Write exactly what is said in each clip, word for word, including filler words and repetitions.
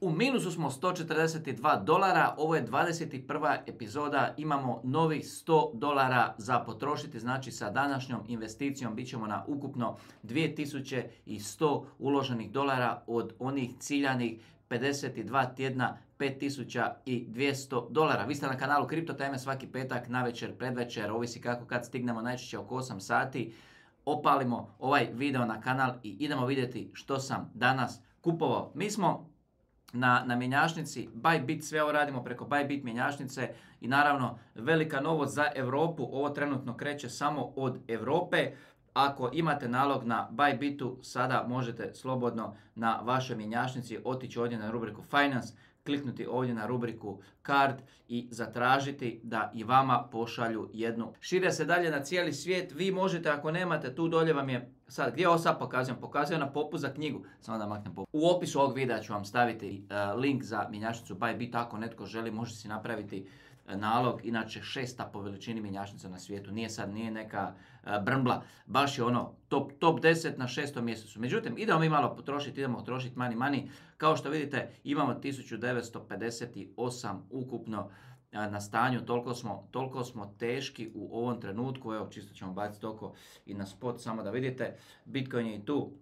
U minusu smo sto četrdeset dva dolara, ovo je dvadeset prva epizoda, imamo novih sto dolara za potrošiti, znači sa današnjom investicijom bit ćemo na ukupno dvije tisuće sto uloženih dolara od onih ciljanih pedeset dva tjedna, pet tisuća dvjesto dolara. Vi ste na kanalu Kripto Teme svaki petak, navečer, predvečer, ovisi kako kad stignemo, najčešće oko osam sati. Opalimo ovaj video na kanal i idemo vidjeti što sam danas kupovao. Mi smo na, na mjenjačnici Bybit, sve ovo radimo preko Bybit mjenjačnice i naravno velika novost za Europu, ovo trenutno kreće samo od Europe. Ako imate nalog na Bybitu, sada možete slobodno na vašoj mjenjačnici otići ovdje na rubriku Finance, kliknuti ovdje na rubriku Card i zatražiti da i vama pošalju jednu. Šire se dalje na cijeli svijet, vi možete ako nemate, tu dolje vam je, sad gdje ovo sad pokazujem, pokazujem na popust za knjigu, samo da maknem popust. U opisu ovog videa ću vam staviti uh, link za mjenjačnicu Bybit, ako netko želi može si napraviti nalog, inače šesta po veličini mjenjačnica na svijetu, nije sad, nije neka uh, brmbla, baš je ono top, top deset na šestom mjesecu. Međutim, idemo mi malo potrošiti, idemo potrošiti money money, kao što vidite imamo tisuću devetsto pedeset osam ukupno uh, na stanju, toliko smo, toliko smo teški u ovom trenutku, evo čisto ćemo baciti oko i na spot, samo da vidite, Bitcoin je i tu.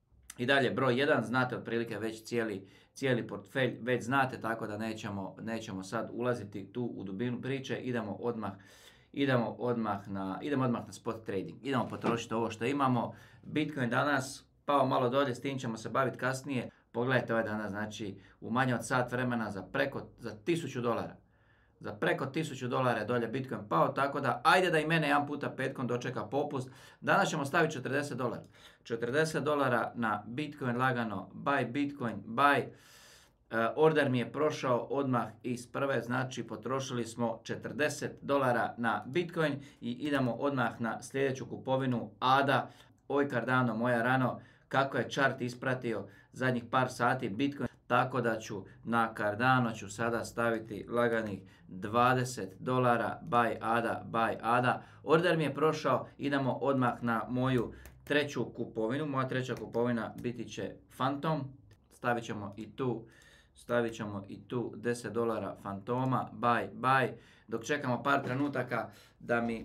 I dalje broj jedan, znate otprilike već cijeli, cijeli portfelj, već znate, tako da nećemo, nećemo sad ulaziti tu u dubinu priče, idemo odmah, idemo odmah na, idemo odmah na spot trading, idemo potrošiti ovo što imamo. Bitcoin danas pao malo dolje, s tim ćemo se baviti kasnije. Pogledajte ovaj danas, znači u manje od sat vremena za preko, za tisuću dolara. Za preko tisuću dolara je dolje Bitcoin pao, tako da ajde da i mene jedan puta petkom dočeka popust. Danas ćemo staviti četrdeset dolara. četrdeset dolara na Bitcoin lagano, buy Bitcoin, buy. Uh, order mi je prošao odmah iz prve, znači potrošili smo četrdeset dolara na Bitcoin i idemo odmah na sljedeću kupovinu A D A. Oj Cardano, moja rano, kako je chart ispratio zadnjih par sati Bitcoin. Tako da ću na Cardano ću sada staviti laganih dvadeset dolara, buy A D A, buy A D A. Order mi je prošao, idemo odmah na moju treću kupovinu. Moja treća kupovina biti će Phantom. Stavit ćemo i tu, stavit ćemo i tu deset dolara Phantoma, buy, buy. Dok čekamo par trenutaka da mi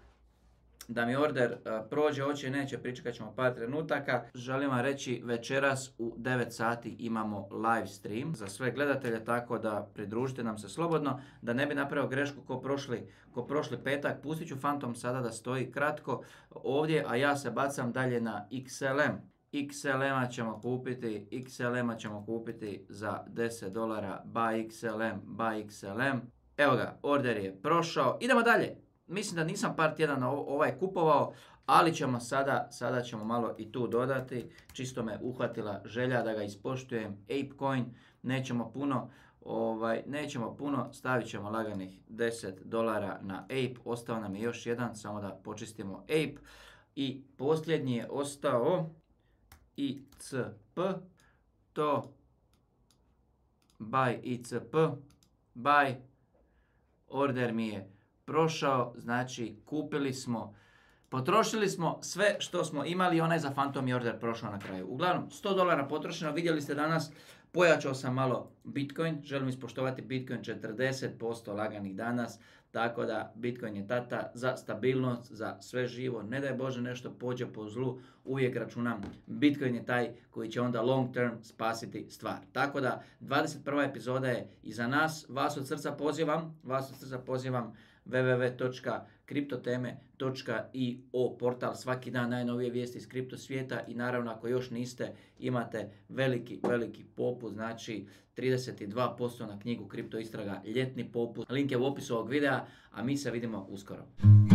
da mi order uh, prođe, hoće i neće, pričekat ćemo par trenutaka. Želim vam reći, večeras u devet sati imamo live stream za sve gledatelje, tako da pridružite nam se slobodno, da ne bi napravio grešku ko prošli, ko prošli petak. Pustit ću Phantom sada da stoji kratko ovdje, a ja se bacam dalje na X L M. X L M-a ćemo kupiti, X L M-a ćemo kupiti za deset dolara, buy X L M, buy X L M. Evo ga, order je prošao, idemo dalje. Mislim da nisam par tjedana ovaj kupovao, ali ćemo sada, sada ćemo malo i tu dodati. Čisto me uhvatila želja da ga ispoštujem. ApeCoin, nećemo puno, ovaj, nećemo puno, stavit ćemo laganih deset dolara na Ape. Ostao nam je još jedan, samo da počistimo Ape. I posljednji je ostao I C P, to buy I C P, buy, order mi je prošao, znači kupili smo, potrošili smo sve što smo imali, onaj za Phantom je order prošao na kraju. Uglavnom, sto dolara potrošeno, vidjeli ste danas, pojačao sam malo Bitcoin, želim ispoštovati Bitcoin četrdeset posto laganih danas, tako da Bitcoin je tata za stabilnost, za sve živo, ne daj Bože nešto pođe po zlu, uvijek računam, Bitcoin je taj koji će onda long term spasiti stvar. Tako da, dvadeset prva epizoda je iza nas, vas od srca pozivam, vas od srca pozivam w w w točka kriptoteme točka i o, portal svaki dan najnovije vijesti iz kripto svijeta i naravno ako još niste imate veliki, veliki popust, znači trideset dva posto na knjigu Kripto istraga, ljetni popust. Link je u opisu ovog videa, a mi se vidimo uskoro.